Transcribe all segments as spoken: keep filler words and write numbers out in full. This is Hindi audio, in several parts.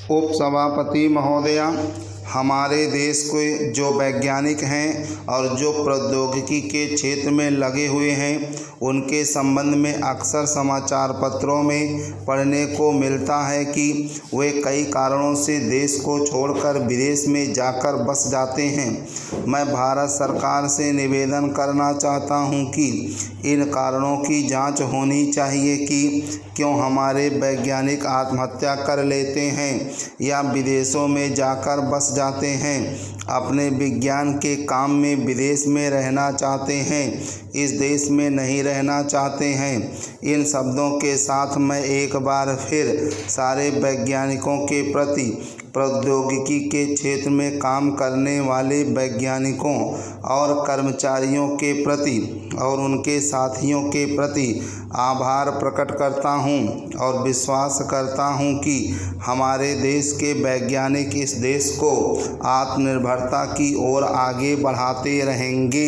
उपसभापति महोदया, हमारे देश के जो वैज्ञानिक हैं और जो प्रौद्योगिकी के क्षेत्र में लगे हुए हैं, उनके संबंध में अक्सर समाचार पत्रों में पढ़ने को मिलता है कि वे कई कारणों से देश को छोड़कर विदेश में जाकर बस जाते हैं। मैं भारत सरकार से निवेदन करना चाहता हूं कि इन कारणों की जांच होनी चाहिए कि क्यों हमारे वैज्ञानिक आत्महत्या कर लेते हैं या विदेशों में जाकर बस जाते हैं। अपने विज्ञान के काम में विदेश में रहना चाहते हैं, इस देश में नहीं रहना चाहते हैं। इन शब्दों के साथ मैं एक बार फिर सारे वैज्ञानिकों के प्रति, प्रौद्योगिकी के क्षेत्र में काम करने वाले वैज्ञानिकों और कर्मचारियों के प्रति और उनके साथियों के प्रति आभार प्रकट करता हूं और विश्वास करता हूं कि हमारे देश के वैज्ञानिक इस देश को आत्मनिर्भरता की ओर आगे बढ़ाते रहेंगे।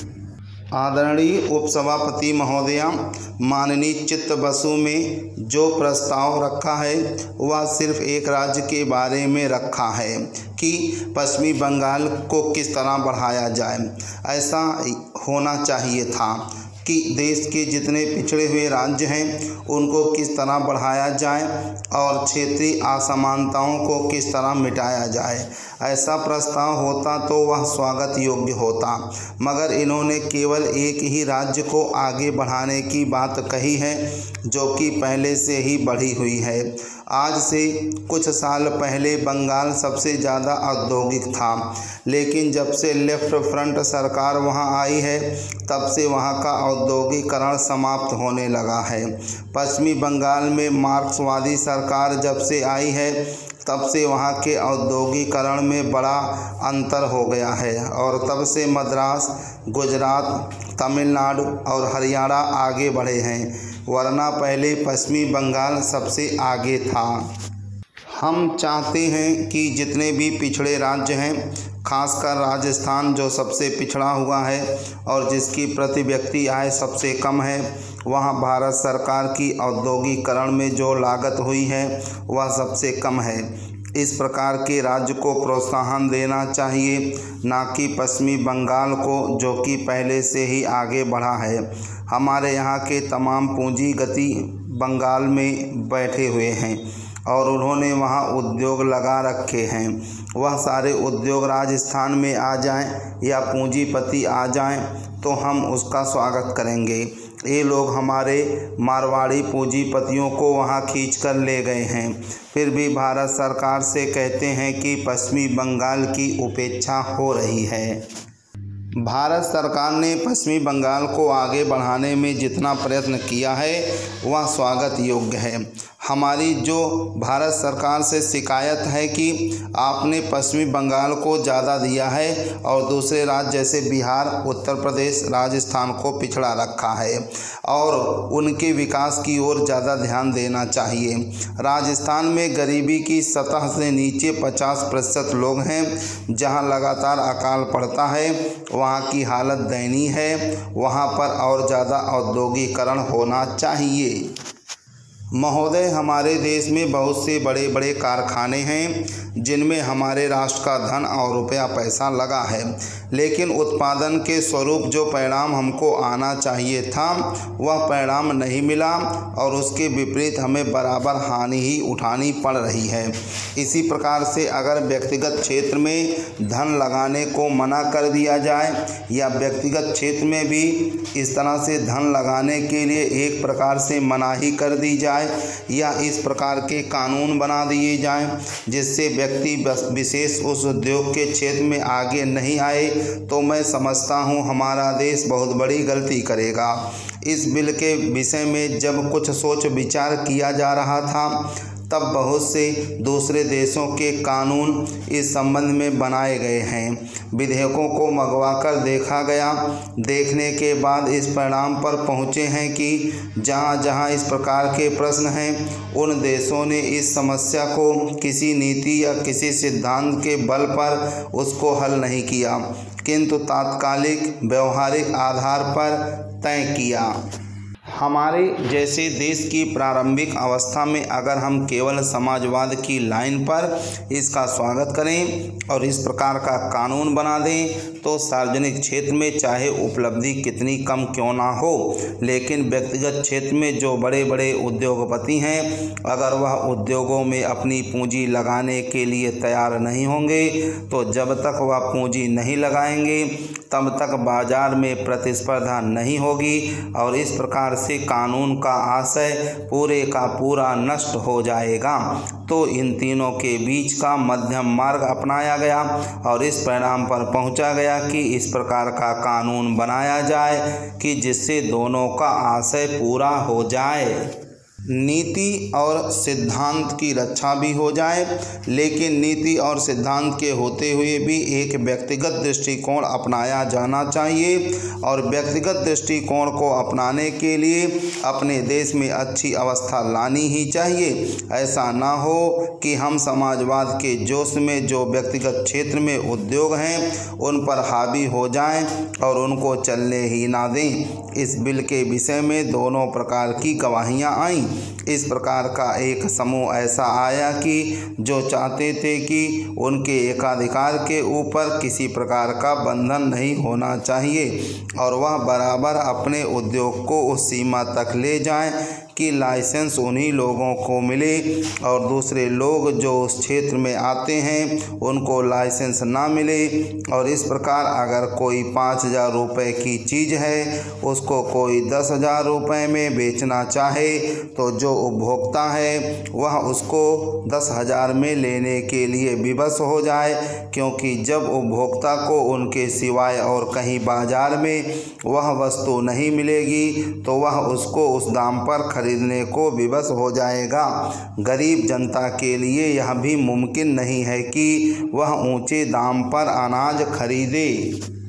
आदरणीय उपसभापति महोदया, माननीय चित्त बसु में जो प्रस्ताव रखा है वह सिर्फ एक राज्य के बारे में रखा है कि पश्चिमी बंगाल को किस तरह बढ़ाया जाए। ऐसा होना चाहिए था कि देश के जितने पिछड़े हुए राज्य हैं उनको किस तरह बढ़ाया जाए और क्षेत्रीय असमानताओं को किस तरह मिटाया जाए। ऐसा प्रस्ताव होता तो वह स्वागत योग्य होता, मगर इन्होंने केवल एक ही राज्य को आगे बढ़ाने की बात कही है जो कि पहले से ही बढ़ी हुई है। आज से कुछ साल पहले बंगाल सबसे ज़्यादा औद्योगिक था, लेकिन जब से लेफ्ट फ्रंट सरकार वहां आई है तब से वहां का औद्योगिकरण समाप्त होने लगा है। पश्चिमी बंगाल में मार्क्सवादी सरकार जब से आई है तब से वहां के औद्योगिकरण में बड़ा अंतर हो गया है और तब से मद्रास, गुजरात, तमिलनाडु और हरियाणा आगे बढ़े हैं, वरना पहले पश्चिमी बंगाल सबसे आगे था। हम चाहते हैं कि जितने भी पिछड़े राज्य हैं, खासकर राजस्थान जो सबसे पिछड़ा हुआ है और जिसकी प्रति व्यक्ति आय सबसे कम है, वहाँ भारत सरकार की औद्योगिकरण में जो लागत हुई है वह सबसे कम है। इस प्रकार के राज्य को प्रोत्साहन देना चाहिए, ना कि पश्चिमी बंगाल को जो कि पहले से ही आगे बढ़ा है। हमारे यहाँ के तमाम पूंजीगति बंगाल में बैठे हुए हैं और उन्होंने वहाँ उद्योग लगा रखे हैं। वह सारे उद्योग राजस्थान में आ जाएं या पूंजीपति आ जाएं तो हम उसका स्वागत करेंगे। ये लोग हमारे मारवाड़ी पूंजीपतियों को वहाँ खींच कर ले गए हैं, फिर भी भारत सरकार से कहते हैं कि पश्चिमी बंगाल की उपेक्षा हो रही है। भारत सरकार ने पश्चिमी बंगाल को आगे बढ़ाने में जितना प्रयत्न किया है वह स्वागत योग्य है। हमारी जो भारत सरकार से शिकायत है कि आपने पश्चिमी बंगाल को ज़्यादा दिया है और दूसरे राज्य जैसे बिहार, उत्तर प्रदेश, राजस्थान को पिछड़ा रखा है और उनके विकास की ओर ज़्यादा ध्यान देना चाहिए। राजस्थान में गरीबी की सतह से नीचे पचास प्रतिशत लोग हैं, जहां लगातार अकाल पड़ता है, वहां की हालत दयनीय है। वहां पर और ज़्यादा औद्योगिकरण होना चाहिए। महोदय, हमारे देश में बहुत से बड़े बड़े कारखाने हैं जिनमें हमारे राष्ट्र का धन और रुपया पैसा लगा है, लेकिन उत्पादन के स्वरूप जो परिणाम हमको आना चाहिए था वह परिणाम नहीं मिला और उसके विपरीत हमें बराबर हानि ही उठानी पड़ रही है। इसी प्रकार से अगर व्यक्तिगत क्षेत्र में धन लगाने को मना कर दिया जाए या व्यक्तिगत क्षेत्र में भी इस तरह से धन लगाने के लिए एक प्रकार से मनाही कर दी जाए या इस प्रकार के कानून बना दिए जाएं जिससे व्यक्ति विशेष उस उद्योग के क्षेत्र में आगे नहीं आए, तो मैं समझता हूं हमारा देश बहुत बड़ी गलती करेगा। इस बिल के विषय में जब कुछ सोच विचार किया जा रहा था तब बहुत से दूसरे देशों के कानून इस संबंध में बनाए गए हैं। विधेयकों को मंगवाकर देखा गया, देखने के बाद इस परिणाम पर पहुँचे हैं कि जहाँ जहाँ इस प्रकार के प्रश्न हैं उन देशों ने इस समस्या को किसी नीति या किसी सिद्धांत के बल पर उसको हल नहीं किया, किंतु तात्कालिक व्यवहारिक आधार पर तय किया। हमारे जैसे देश की प्रारंभिक अवस्था में अगर हम केवल समाजवाद की लाइन पर इसका स्वागत करें और इस प्रकार का कानून बना दें तो सार्वजनिक क्षेत्र में चाहे उपलब्धि कितनी कम क्यों ना हो, लेकिन व्यक्तिगत क्षेत्र में जो बड़े बड़े उद्योगपति हैं अगर वह उद्योगों में अपनी पूंजी लगाने के लिए तैयार नहीं होंगे तो जब तक वह पूंजी नहीं लगाएंगे तब तक बाजार में प्रतिस्पर्धा नहीं होगी और इस प्रकार से कानून का आशय पूरे का पूरा नष्ट हो जाएगा। तो इन तीनों के बीच का मध्यम मार्ग अपनाया गया और इस परिणाम पर पहुंचा गया कि इस प्रकार का कानून बनाया जाए कि जिससे दोनों का आशय पूरा हो जाए, नीति और सिद्धांत की रक्षा भी हो जाए, लेकिन नीति और सिद्धांत के होते हुए भी एक व्यक्तिगत दृष्टिकोण अपनाया जाना चाहिए और व्यक्तिगत दृष्टिकोण को अपनाने के लिए अपने देश में अच्छी अवस्था लानी ही चाहिए। ऐसा ना हो कि हम समाजवाद के जोश में जो व्यक्तिगत क्षेत्र में उद्योग हैं उन पर हावी हो जाएं और उनको चलने ही ना दें। इस बिल के विषय में दोनों प्रकार की गवाहियां आईं। इस प्रकार का एक समूह ऐसा आया कि जो चाहते थे कि उनके एकाधिकार के ऊपर किसी प्रकार का बंधन नहीं होना चाहिए और वह बराबर अपने उद्योग को उस सीमा तक ले जाएं कि लाइसेंस उन्हीं लोगों को मिले और दूसरे लोग जो उस क्षेत्र में आते हैं उनको लाइसेंस ना मिले। और इस प्रकार अगर कोई पाँच हज़ार रुपये की चीज़ है उसको कोई दस हज़ार रुपये में बेचना चाहे तो जो उपभोक्ता है वह उसको दस हज़ार में लेने के लिए विवश हो जाए, क्योंकि जब उपभोक्ता को उनके सिवाय और कहीं बाजार में वह वस्तु नहीं मिलेगी तो वह उसको उस दाम पर खरीदने को विवश हो जाएगा। गरीब जनता के लिए यह भी मुमकिन नहीं है कि वह ऊंचे दाम पर अनाज खरीदे।